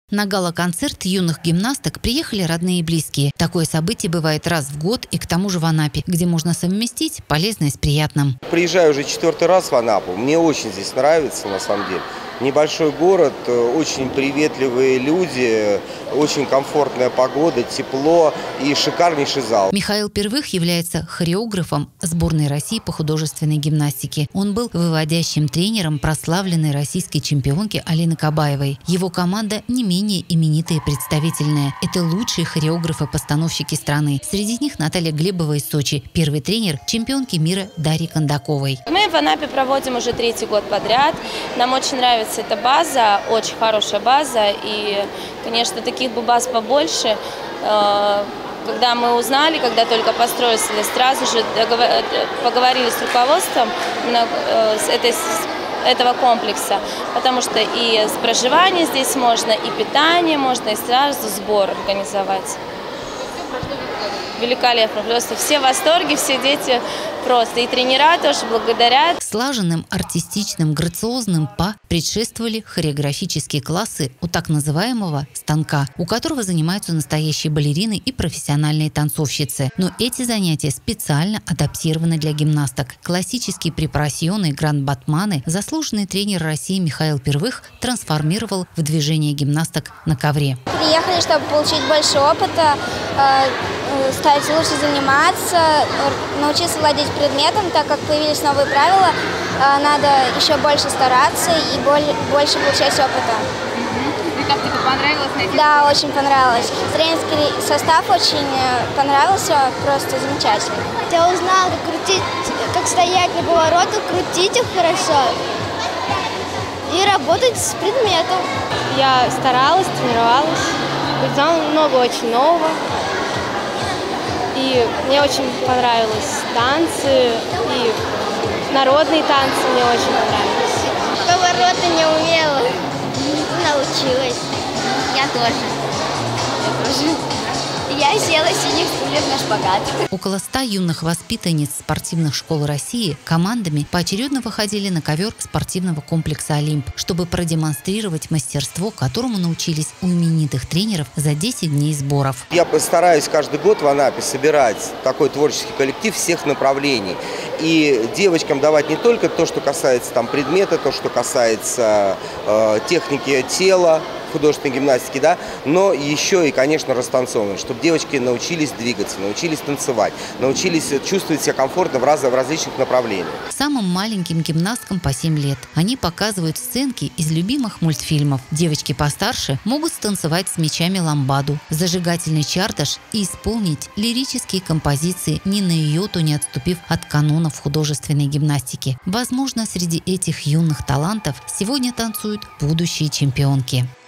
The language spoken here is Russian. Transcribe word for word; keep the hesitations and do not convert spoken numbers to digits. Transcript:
На гала-концерт юных гимнасток приехали родные и близкие. Такое событие бывает раз в год и к тому же в Анапе, где можно совместить полезное с приятным. Приезжаю уже четвертый раз в Анапу. Мне очень здесь нравится, на самом деле. Небольшой город, очень приветливые люди, очень комфортная погода, тепло и шикарнейший зал. Михаил Первых является хореографом сборной России по художественной гимнастике. Он был выводящим тренером прославленной российской чемпионки Алины Кабаевой. Его команда не менее именитая и представительная. Это лучшие хореографы-постановщики страны. Среди них Наталья Глебова из Сочи, первый тренер чемпионки мира Дарьи Кондаковой. Мы в Анапе проводим уже третий год подряд. Нам очень нравится эта база, очень хорошая база. И, конечно, таких бы баз побольше. Когда мы узнали, когда только построились, сразу же поговорили с руководством с этой этого комплекса, потому что и с проживанием здесь можно, и питание можно, и сразу сбор организовать. Великолепно, просто все в восторге, все дети просто, и тренера тоже благодарят. Слаженным, артистичным, грациозным па предшествовали хореографические классы у так называемого станка, у которого занимаются настоящие балерины и профессиональные танцовщицы. Но эти занятия специально адаптированы для гимнасток. Классические препарассионы и гранд-батманы заслуженный тренер России Михаил Первых трансформировал в движение гимнасток на ковре. Приехали, чтобы получить больше опыта, стать лучше заниматься, научиться владеть предметом, так как появились новые правила, надо еще больше стараться и больше получать опыта. И как тебе понравилось найти? Да, очень понравилось. Тренерский состав очень понравился, просто замечательно. Я узнала, как крутить, как стоять на поворотах, крутить их хорошо и работать с предметом. Я старалась, тренировалась, узнала много очень нового. И мне очень понравились танцы, и народные танцы мне очень понравились. Повороты не умела, научилась. Я тоже. Я тоже. Я села синих стульев на шпагат. Около ста юных воспитанниц спортивных школ России командами поочередно выходили на ковер спортивного комплекса «Олимп», чтобы продемонстрировать мастерство, которому научились у именитых тренеров за десять дней сборов. Я постараюсь каждый год в Анапе собирать такой творческий коллектив всех направлений. И девочкам давать не только то, что касается там предмета, то, что касается э, техники тела, художественной гимнастики, да, но еще и, конечно, растанцовывать, чтобы девочки научились двигаться, научились танцевать, научились чувствовать себя комфортно в, раз, в различных направлениях. Самым маленьким гимнасткам по семь лет. Они показывают сценки из любимых мультфильмов. Девочки постарше могут станцевать с мячами ламбаду, зажигательный чардаш и исполнить лирические композиции, ни на йоту не отступив от канонов художественной гимнастики. Возможно, среди этих юных талантов сегодня танцуют будущие чемпионки.